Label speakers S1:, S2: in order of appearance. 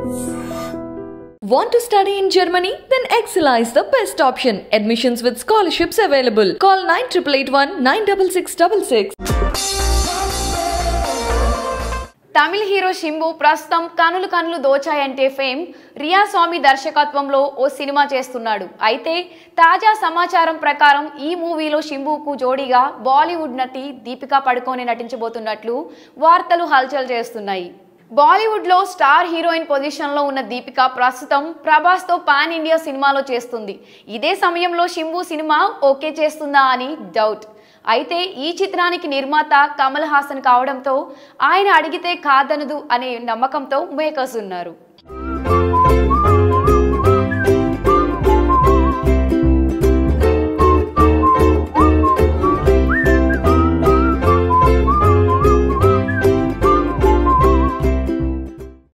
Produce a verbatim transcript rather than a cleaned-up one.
S1: Want to study in Germany? Then Excella is the best option. Admissions with scholarships available. Call nine eight eight one nine six six six six.
S2: Tamil hero Simbu ప్రస్తుతం కనులు కనులు దోచాయంటే fame Riya స్వామి దర్శకత్వంలో ఓ cinema చేస్తున్నాడు. అయితే తాజా సమాచారం ప్రకారం ఈ మూవీలో శింబుకు జోడీగా బాలీవుడ్ నటి దీపికా పడుకోనే నటించబోతున్నట్లు వార్తలు హల్చల్ చేస్తున్నాయి. బాలీవుడ్ లో స్టార్ హీరోయిన్ పొజిషన్ లో ఉన్న దీపిక ప్రస్తుతం ప్రభాస్ తో పాన్ ఇండియా సినిమాలో చేస్తుంది. ఇదే సమయంలో శింబు సినిమా ఓకే చేస్తుందా అని డౌట్. అయితే ఈ చిత్రానికి నిర్మాత కమల్ హాసన్ కావడంతో ఆయన అడిగితే కాదనదు అనే నమ్మకంతో మేకర్స్ ఉన్నారు.